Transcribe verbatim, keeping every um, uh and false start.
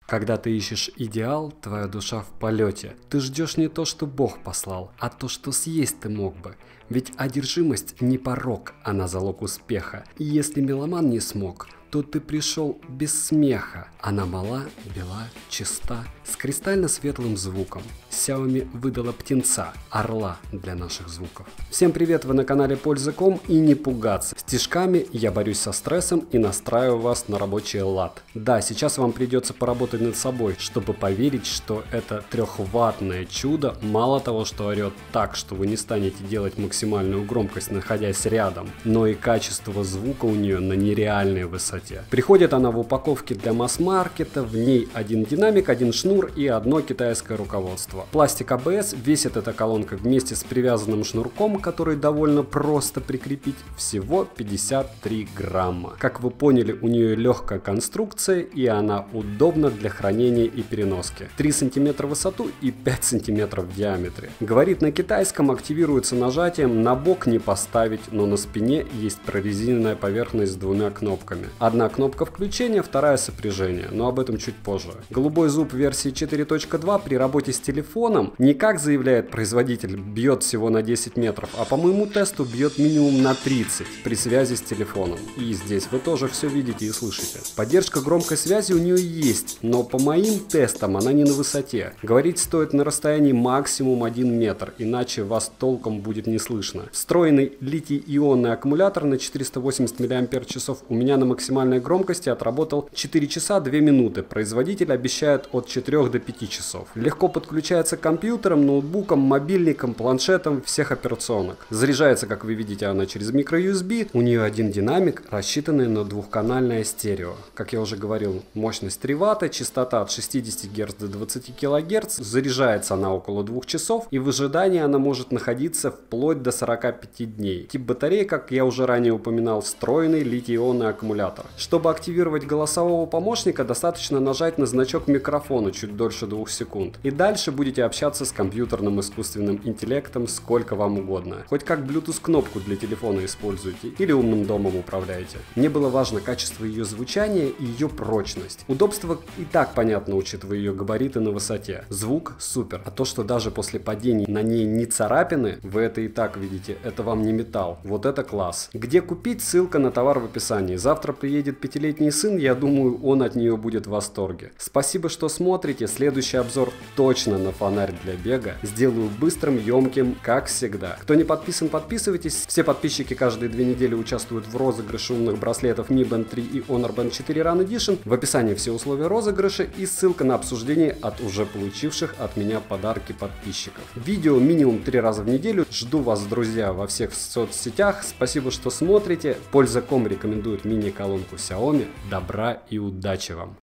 Когда ты ищешь идеал, твоя душа в полете. Ты ждешь не то, что Бог послал, а то, что съесть ты мог бы. Ведь одержимость не порок, она залог успеха. И если меломан не смог, то ты пришел без смеха. Она мала, бела, чиста, с кристально светлым звуком. Xiaomi выдала птенца, орла для наших звуков. Всем привет, вы на канале Польза точка ком, и не пугаться. Стишками я борюсь со стрессом и настраиваю вас на рабочий лад. Да, сейчас вам придется поработать над собой, чтобы поверить, что это трехваттное чудо мало того, что орет так, что вы не станете делать максимальную громкость, находясь рядом, но и качество звука у нее на нереальной высоте. Приходит она в упаковке для масс-маркета, в ней один динамик, один шнур и одно китайское руководство. Пластик а бэ эс, весит эта колонка вместе с привязанным шнурком, который довольно просто прикрепить, всего пятьдесят три грамма. Как вы поняли, у нее легкая конструкция и она удобна для хранения и переноски. три сантиметра в высоту и пять сантиметров в диаметре. Говорит на китайском, активируется нажатием, на бок не поставить, но на спине есть прорезиненная поверхность с двумя кнопками. Одна кнопка включения, вторая сопряжения, но об этом чуть позже. Голубой зуб версии четыре точка два при работе с телефоном не, как заявляет производитель, бьет всего на десять метров, а по моему тесту бьет минимум на тридцать при связи с телефоном. И здесь вы тоже все видите и слышите. Поддержка громкой связи у нее есть, но по моим тестам она не на высоте. Говорить стоит на расстоянии максимум один метр, иначе вас толком будет не слышно. Встроенный литий-ионный аккумулятор на четыреста восемьдесят миллиампер-часов у меня на максимальной громкости отработал четыре часа две минуты. Производитель обещает от четырёх до пяти часов. Легко подключается к компьютерам, ноутбукам, мобильникам, планшетам всех операционок. Заряжается, как вы видите, она через микро ю эс би. У нее один динамик, рассчитанный на двухканальное стерео. Как я уже говорил, мощность три ватта, частота от шестидесяти герц до двадцати килогерц. Заряжается она около двух часов, и в ожидании она может находиться вплоть до сорока пяти дней. Тип батареи, как я уже ранее упоминал, встроенный литий-ионный аккумулятор. Чтобы активировать голосового помощника, достаточно нажать на значок микрофона чуть дольше двух секунд. И дальше будете общаться с компьютерным искусственным интеллектом сколько вам угодно. Хоть как Bluetooth кнопку для телефона используйте или умным домом управляете. Мне было важно качество ее звучания и ее прочность. Удобство и так понятно, учитывая ее габариты на высоте. Звук супер. А то, что даже после падений на ней не царапины, вы это и так видите, это вам не металл. Вот это класс. Где купить? Ссылка на товар в описании. Завтра приедет пятилетний сын, я думаю, он от нее будет в восторге. Спасибо, что смотрите. Следующий обзор точно на фонарь для бега. Сделаю быстрым, емким, как всегда. Кто не подписан, подписывайтесь. Все подписчики каждые две недели участвуют в розыгрыше умных браслетов Mi Band три и Honor Band четыре Run Edition. В описании все условия розыгрыша и ссылка на обсуждение от уже получивших от меня подарки подписчиков. Видео минимум три раза в неделю. Жду вас, друзья, во всех соцсетях. Спасибо, что смотрите. Польза точка ком рекомендует мини-колонку Xiaomi. Добра и удачи вам!